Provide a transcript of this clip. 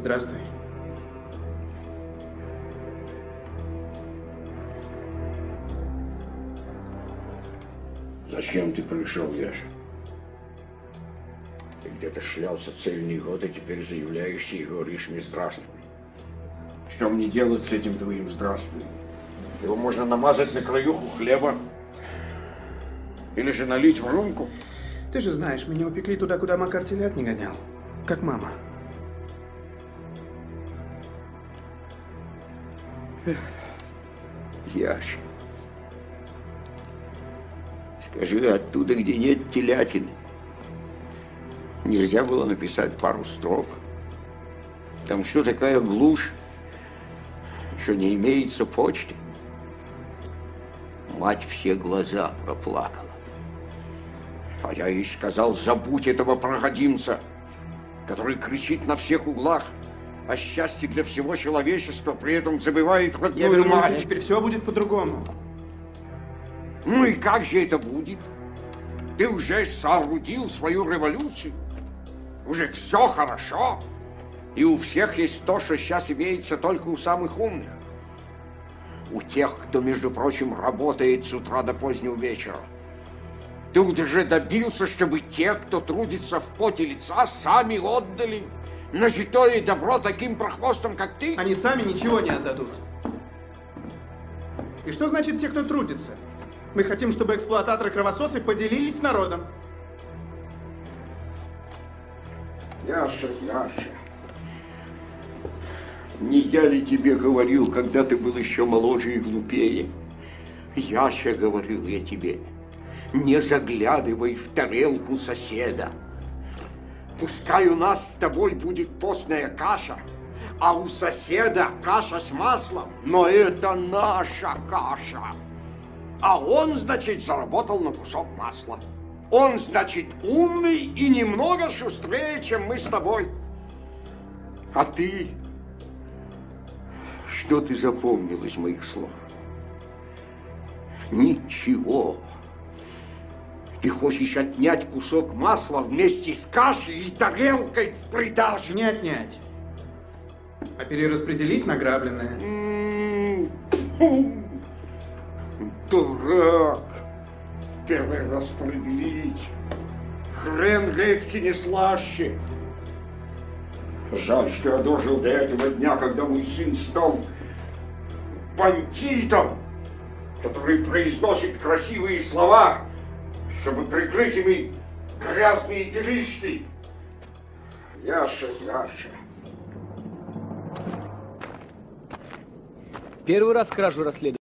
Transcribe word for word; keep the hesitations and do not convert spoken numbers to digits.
Здравствуй. Зачем ты пришел, Яша? Ты где-то шлялся цельный год, а теперь заявляешься и говоришь мне здравствуй. Что мне делать с этим твоим здравствуй? Его можно намазать на краюху хлеба. Или же налить в рюмку. Ты же знаешь, меня упекли туда, куда Макар телят не гонял. Как мама. Яша, скажи, оттуда, где нет телятины, нельзя было написать пару строк? Там что, такая глушь, что не имеется почты? Мать все глаза проплакала. А я ей сказал, забудь этого проходимца, который кричит на всех углах о счастье для всего человечества, при этом забывает родную Я вернулся, мать. и теперь все будет по-другому. Ну и как же это будет? Ты уже соорудил свою революцию. Уже все хорошо. И у всех есть то, что сейчас имеется только у самых умных. У тех, кто, между прочим, работает с утра до позднего вечера. Ты уже добился, чтобы те, кто трудится в поте лица, сами отдали нажитое добро таким прохвостам, как ты? Они сами ничего не отдадут. И что значит те, кто трудится? Мы хотим, чтобы эксплуататоры-кровососы поделились с народом. Яша, Яша, не я ли тебе говорил, когда ты был еще моложе и глупее? Яша, говорил я тебе, не заглядывай в тарелку соседа. Пускай у нас с тобой будет постная каша, а у соседа каша с маслом, но это наша каша. А он, значит, заработал на кусок масла. Он, значит, умный и немного шустрее, чем мы с тобой. А ты, что ты запомнил из моих слов? Ничего. Ты хочешь отнять кусок масла вместе с кашей и тарелкой в придачу? Не отнять, а перераспределить награбленное. М-м-м. Дурак! Перераспределить. Хрен редьки не слаще. Жаль, что я дожил до этого дня, когда мой сын стал бандитом, который произносит красивые слова, чтобы прикрыть ими грязные делишки. Яша, Яша. Первый раз кражу расследую.